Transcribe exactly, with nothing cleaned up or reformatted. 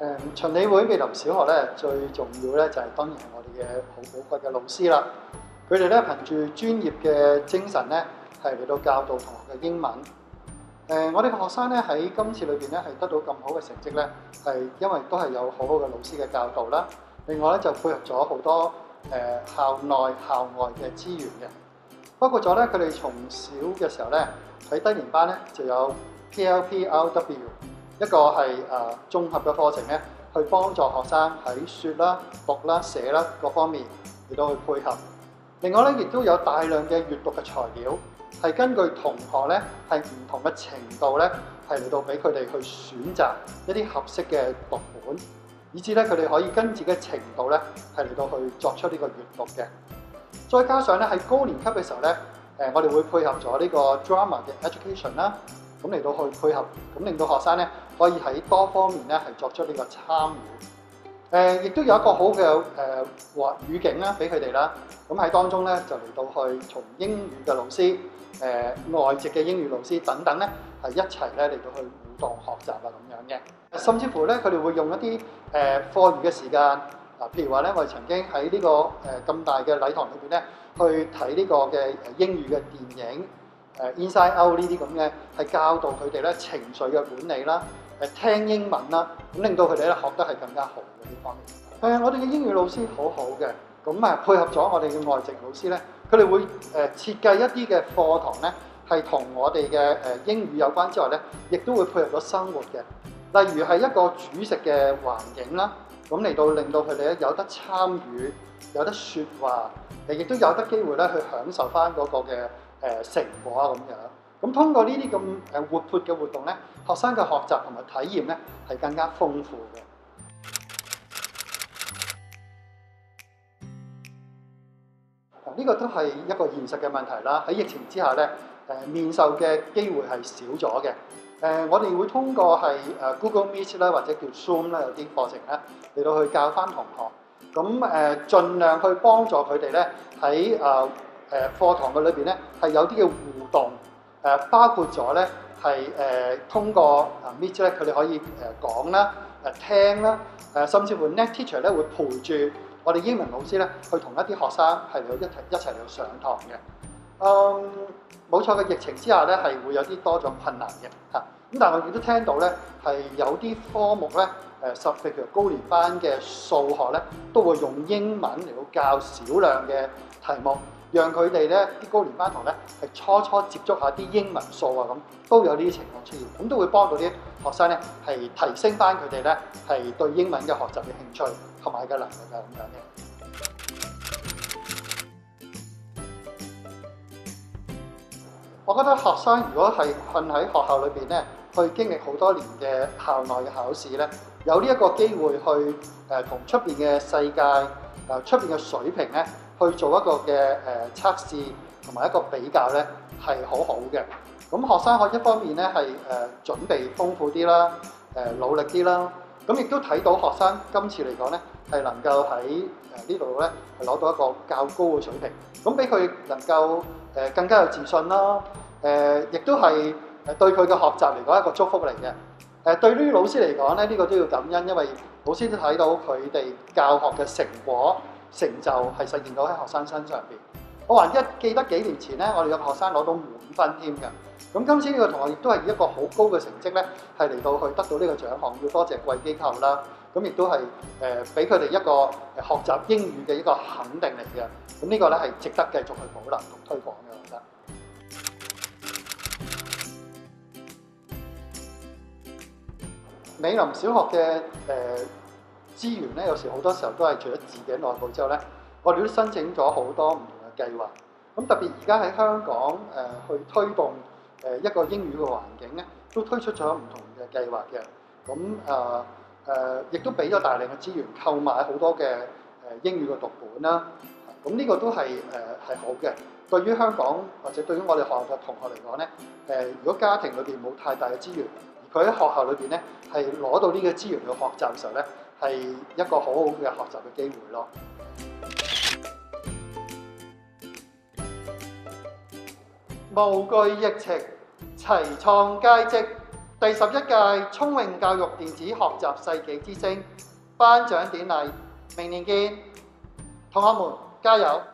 誒循理會美林小學咧，最重要咧就係當然係我哋嘅好寶貴嘅老師啦。佢哋咧憑住專業嘅精神咧，係嚟到教導同學嘅英文。誒，我哋嘅學生咧喺今次裏邊咧係得到咁好嘅成績咧，係因為都係有好好嘅老師嘅教導啦。另外咧就配合咗好多誒校內校外嘅資源嘅，包括咗咧佢哋從小嘅時候咧喺低年班咧就有 P L P R W。一個係誒綜合嘅課程咧，去幫助學生喺説啦、讀啦、寫啦各方面嚟到去配合。另外咧，亦都有大量嘅閱讀嘅材料，係根據同學咧係唔同嘅程度咧，係嚟到俾佢哋去選擇一啲合適嘅讀本，以至咧佢哋可以跟自己嘅程度咧係嚟到去作出呢個閱讀嘅。再加上咧喺高年級嘅時候咧，誒我哋會配合咗呢個 drama 嘅 education 啦。咁嚟到去配合，咁令到學生咧可以喺多方面咧係作出呢個參與。誒、呃，亦都有一個好嘅誒話語境啦，俾佢哋啦。咁喺當中咧就嚟到去從英語嘅老師、誒、呃、外籍嘅英語老師等等咧，係一齊咧嚟到去互動學習啊咁樣嘅。甚至乎咧，佢哋會用一啲誒課餘嘅時間，啊，譬如話咧，我哋曾經喺呢、這個誒咁、呃、大嘅禮堂裏邊咧，去睇呢個嘅誒英語嘅電影。誒 Inside Out 呢啲咁嘅係教導佢哋咧情緒嘅管理啦，誒聽英文啦，咁令到佢哋咧學得係更加好嘅呢方面。誒我哋嘅英語老師好好嘅，咁啊配合咗我哋嘅外籍老師咧，佢哋會誒設計一啲嘅課堂咧，係同我哋嘅誒英語有關之外咧，亦都會配合咗生活嘅。例如係一個煮食嘅環境啦，咁嚟到令到佢哋咧有得參與，有得説話，誒亦都有得機會咧去享受翻嗰個嘅。誒成果啊咁樣，咁通過呢啲咁誒活潑嘅活動咧，學生嘅學習同埋體驗咧係更加豐富嘅。嗱，呢個都係一個現實嘅問題啦。喺疫情之下咧，誒面授嘅機會係少咗嘅。誒，我哋會通過係誒 Google Meet 啦，或者叫 Zoom 啦，有啲課程咧嚟到去教翻同學。咁誒，盡量去幫助佢哋咧喺誒。誒課堂嘅裏邊咧係有啲嘅互動，誒包括咗咧係誒通過啊 Meet 咧佢哋可以誒講啦、誒聽啦、誒甚至乎 Net Teacher 咧會陪住我哋英文老師咧去同一啲學生係嚟一齊一齊嚟上堂嘅。嗯，冇錯嘅，疫情之下咧係會有啲多咗困難嘅嚇，咁但係我亦都聽到咧係有啲科目咧誒，甚至譬如高年班嘅數學咧都會用英文嚟到教少量嘅題目。讓佢哋咧啲高年班同咧係初初接觸下啲英文數啊，咁都有呢啲情況出現，咁都會幫到啲學生咧係提升翻佢哋咧係對英文嘅學習嘅興趣同埋嘅能力啊咁樣嘅。我覺得學生如果係困喺學校裏邊咧，去經歷好多年嘅校內嘅考試咧，有呢一個機會去誒同出邊嘅世界誒出邊嘅水平咧。去做一個嘅誒、呃、測試同埋一個比較咧係好好嘅。咁學生可以一方面咧係誒準備豐富啲啦，誒、呃、努力啲啦。咁亦都睇到學生今次嚟講咧係能夠喺誒呢度咧係攞到一個較高嘅水平。咁俾佢能夠誒、呃、更加有自信啦。誒、呃、亦都係誒對佢嘅學習嚟講一個祝福嚟嘅。誒、呃、對於老師嚟講咧呢、呢個都要感恩，因為老師都睇到佢哋教學嘅成果。成就係實現到喺學生身上邊。我還一記得幾年前咧，我哋有個學生攞到滿分添嘅。咁今次呢個同學亦都係一個好高嘅成績咧，係嚟到去得到呢個獎項，要多謝貴機構啦。咁亦都係誒俾佢哋一個學習英語嘅一個肯定嚟嘅。咁呢個咧係值得繼續去保留同推廣嘅，我覺得。美林小學嘅誒。呃資源咧，有時好多時候都係除咗自己內部之後咧，我哋都申請咗好多唔同嘅計劃。咁特別而家喺香港誒、呃、去推動誒一個英語嘅環境咧，都推出咗唔同嘅計劃嘅。咁誒誒，亦都俾咗大量嘅資源購買好多嘅誒英語嘅讀本啦。咁呢個都係誒係好嘅。對於香港或者對於我哋學校嘅同學嚟講咧，誒、呃、如果家庭裏邊冇太大嘅資源，而佢喺學校裏邊咧係攞到呢個資源去學習嘅時候咧，係一個好好嘅學習嘅機會咯。無懼疫情，齊創佳績。 第十一屆聰穎教育電子學習世紀之星頒獎典禮，明年見，同學們加油！